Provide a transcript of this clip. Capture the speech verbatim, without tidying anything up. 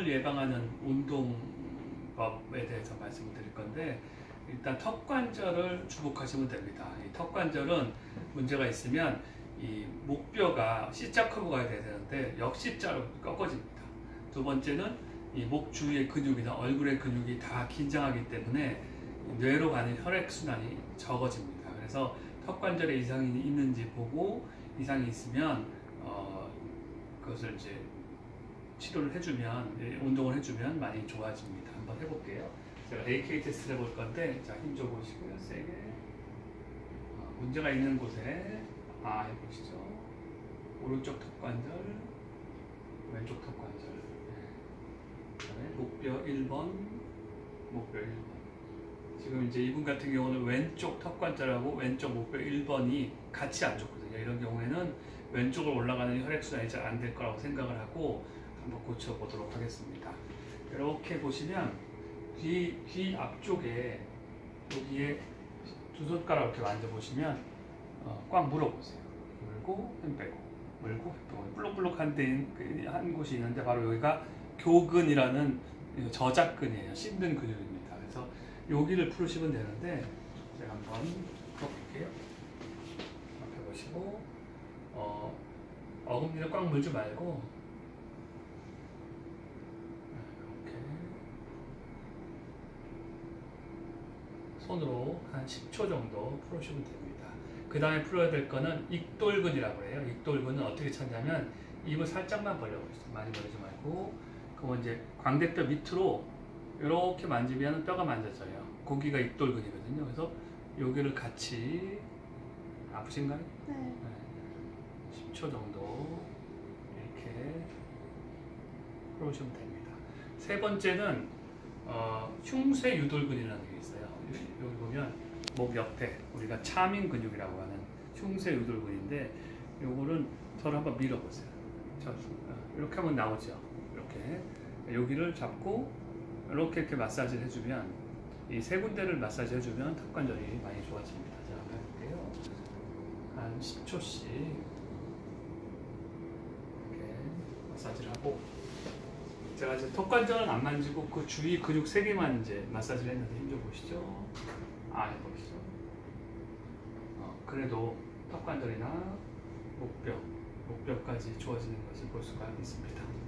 다침을 예방하는 운동법에 대해서 말씀을 드릴 건데, 일단 턱관절을 주목하시면 됩니다. 이 턱관절은 문제가 있으면 이 목뼈가 C자 커브가 돼야 되는데 역C자로 꺾어집니다. 두 번째는 이 목 주위의 근육이나 얼굴의 근육이 다 긴장하기 때문에 뇌로 가는 혈액순환이 적어집니다. 그래서 턱관절에 이상이 있는지 보고 이상이 있으면 어, 그것을 이제 치료를 해주면, 운동을 해주면 많이 좋아집니다. 한번 해볼게요. 제가 에이케이 테스트를 해볼 건데, 자, 힘 줘보시고요. 세게. 어, 문제가 있는 곳에 아 해보시죠. 오른쪽 턱관절, 왼쪽 턱관절. 네. 그다음에 목뼈 일 번, 목뼈 일 번. 지금 이제 이분 같은 경우는 왼쪽 턱관절하고 왼쪽 목뼈 일 번이 같이 안 좋거든요. 이런 경우에는 왼쪽으로 올라가는 혈액순환이 잘 안 될 거라고 생각을 하고 한번 고쳐보도록 하겠습니다. 이렇게 보시면 귀, 귀 앞쪽에 여기에 두 손가락 이렇게 만져보시면 어, 꽉 물어보세요. 물고 힘 빼고, 물고 힘 빼고. 볼록볼록한 데, 한 곳이 있는데 바로 여기가 교근이라는 저작근이에요. 씹는 근육입니다. 그래서 여기를 풀으시면 되는데, 제가 한번 풀어볼게요. 앞에 보시고 어, 어금니를 꽉 물지 말고 이렇게 손으로 한 십 초 정도 풀으시면 됩니다. 그 다음에 풀어야 될 거는 익돌근이라고 해요. 익돌근은 어떻게 찾냐면 입을 살짝만 벌려보시죠. 많이 벌리지 말고. 그럼 이제 광대뼈 밑으로 이렇게 만지면 뼈가 만져져요. 거기가 익돌근이거든요. 그래서 여기를 같이, 아프신가요? 네. 네. 십 초 정도 이렇게 풀어주시면 됩니다. 세 번째는 어, 흉쇄 유돌근이라는 게 있어요. 여기 보면 목 옆에 우리가 차민 근육이라고 하는 흉쇄 유돌근인데, 요거는 저를 한번 밀어보세요. 저, 이렇게 하면 나오죠. 이렇게 여기를 잡고 이렇게 이렇게 마사지를 해주면, 이 세 군데를 마사지 해주면 턱관절이 많이 좋아집니다. 자, 한번 해볼게요. 한 십 초씩 이렇게 마사지를 하고, 제가 이제 턱관절은 안 만지고 그 주위 근육 세 개만 이제 마사지를 했는데 힘 좀 보시죠. 아, 해보시죠. 어, 그래도 턱관절이나 목뼈, 목뼈까지 좋아지는 것을 볼 수가 있습니다.